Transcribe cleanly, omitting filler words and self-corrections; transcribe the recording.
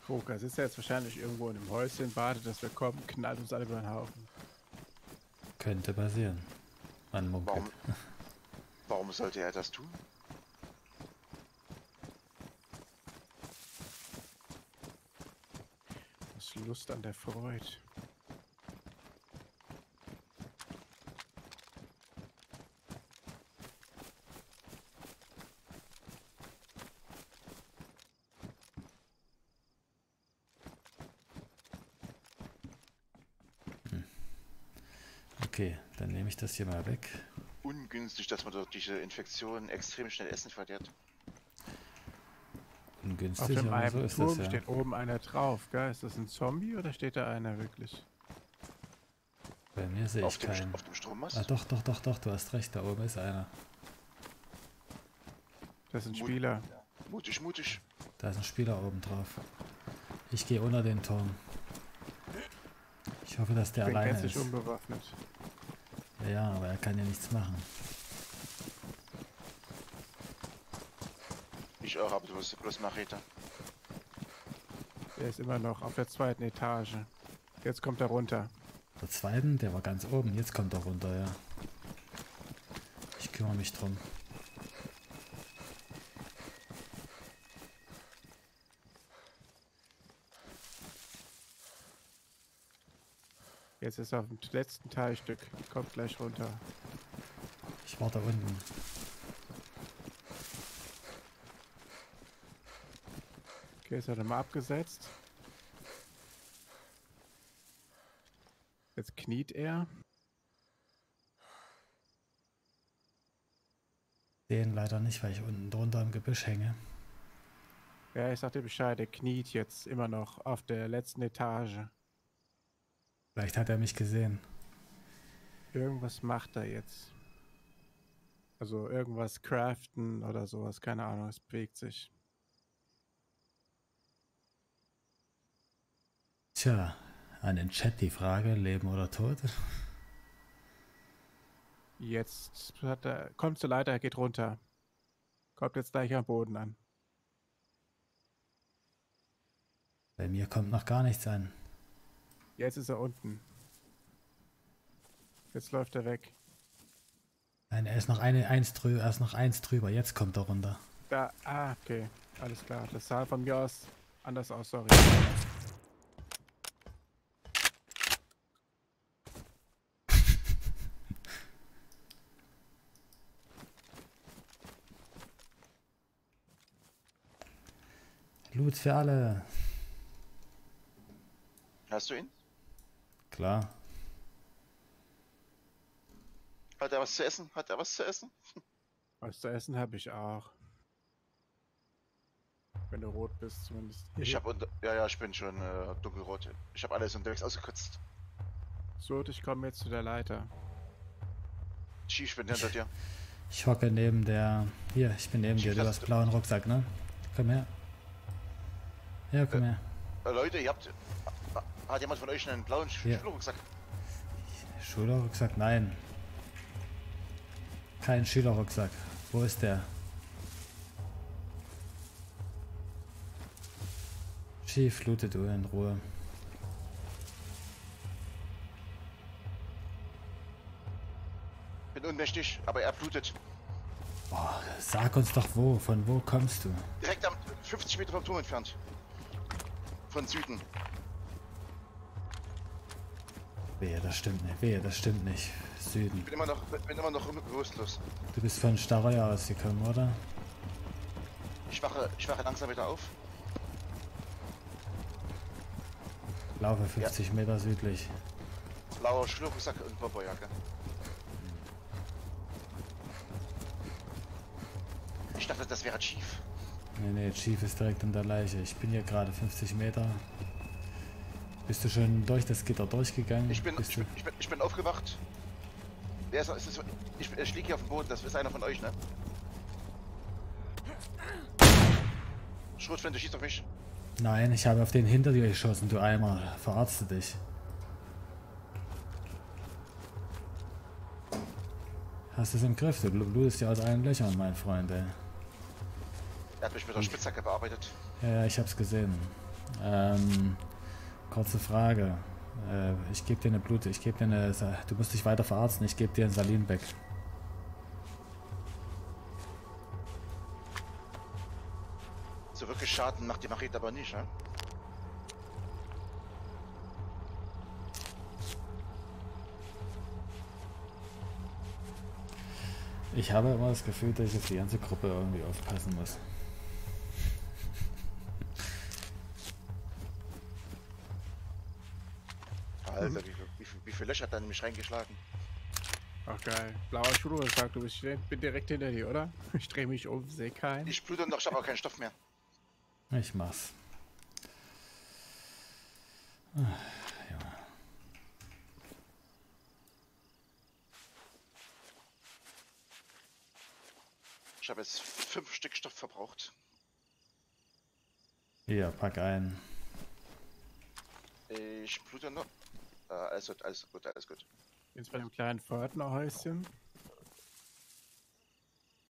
Poker sitzt ja jetzt wahrscheinlich irgendwo in einem Häuschen, wartet, dass wir kommen, knallt uns alle über den Haufen. Könnte passieren. Man munkelt. Warum sollte er das tun? Das ist Lust an der Freude. Okay, dann nehme ich das hier mal weg. Ungünstig, dass man durch diese Infektion extrem schnell Essen verliert. Auf Ungünstig, dem aber so einen ist das Turm ja. steht oben einer drauf, gell? Ist das ein Zombie oder steht da einer wirklich? Bei mir sehe ich keinen. Auf dem Strommast? Ah, doch, du hast recht, da oben ist einer. Das ist ein Spieler. Mutig, mutig. Da ist ein Spieler oben drauf. Ich gehe unter den Turm. Ich hoffe, dass der Ich bin alleine gänzlich ist. unbewaffnet. Ja, aber er kann ja nichts machen. Ich auch, aber du hast bloß Machete. Der ist immer noch auf der zweiten Etage. Jetzt kommt er runter. Der zweiten, der war ganz oben. Jetzt kommt er runter, ja. Ich kümmere mich drum. Jetzt ist er auf dem letzten Teilstück. Kommt gleich runter. Ich warte unten. Okay, jetzt hat er mal abgesetzt. Jetzt kniet er. Den leider nicht, weil ich unten drunter im Gebüsch hänge. Ja, ich sag dir Bescheid, er kniet jetzt immer noch auf der letzten Etage. Vielleicht hat er mich gesehen. Irgendwas macht er jetzt. Also irgendwas craften oder sowas, keine Ahnung, es bewegt sich. Tja, an den Chat die Frage, Leben oder Tod? Jetzt hat er, kommt zur Leiter, er geht runter. Kommt jetzt gleich am Boden an. Bei mir kommt noch gar nichts an. Jetzt ist er unten. Jetzt läuft er weg. Nein, er ist noch eins drüber. Jetzt kommt er runter. Da, okay. Alles klar. Das sah von mir aus anders aus, sorry. Loot für alle. Hast du ihn? Klar. Hat er was zu essen? Hat er was zu essen? Was zu essen habe ich auch. Wenn du rot bist zumindest. Ich habe ja, ich bin schon dunkelrot. Ich habe alles unterwegs ausgekotzt. So, ich komme jetzt zu der Leiter. Chief, ich bin hinter dir. Ich hocke neben der... Hier, ich bin neben dir. Du hast blauen Rucksack, ne? Komm her. Ja, komm her. Leute, ihr habt... Hat jemand von euch einen blauen Schülerrucksack? Schülerrucksack? Nein. Kein Schülerrucksack. Wo ist der? Chief, loote du in Ruhe. Bin ohnmächtig, aber er blutet. Boah, sag uns doch wo. Von wo kommst du? Direkt am 50 Meter vom Turm entfernt. Von Süden. Wehe, das stimmt nicht. Wehe, das stimmt nicht. Süden. Bin immer noch bewusstlos. Du bist von Starreuer ausgekommen, oder? Ich wache langsam wieder auf. Laufe 50 Meter südlich. Blauer Schülerrucksack und Bomberjacke. Ich dachte, das wäre Chief. Nee, Chief ist direkt an der Leiche. Ich bin hier gerade 50 Meter. Bist du schon durch das Gitter durchgegangen? Ich bin aufgewacht. Wer ist das? Ich liege hier auf dem Boden, das ist einer von euch, ne? Schrotflinte, schießt auf mich. Nein, ich habe auf den hinter dir geschossen, du Eimer. Verarzte dich. Hast du es im Griff? Du blutest ja aus allen Löchern, mein Freund, ey. Er hat mich mit der Spitzhacke bearbeitet. Ja, ich hab's gesehen. Kurze Frage. Ich gebe dir eine du musst dich weiter verarzten, ich gebe dir ein Salinbeck. So wirklich Schaden macht die Machete aber nicht, ne? Ich habe immer das Gefühl, dass ich auf die ganze Gruppe irgendwie aufpassen muss. Alter, wie viel Löcher hat er in mich reingeschlagen? Ach geil. Blauer Schuhrucksack, bin direkt hinter dir, oder? Ich drehe mich um, sehe keinen. Ich blute noch, ich habe auch keinen Stoff mehr. Ich mach's. Ja. Ich habe jetzt 5 Stück Stoff verbraucht. Hier, pack ein. Ich blute noch. Alles gut, alles gut, alles gut. Jetzt bei dem kleinen Pförtnerhäuschen.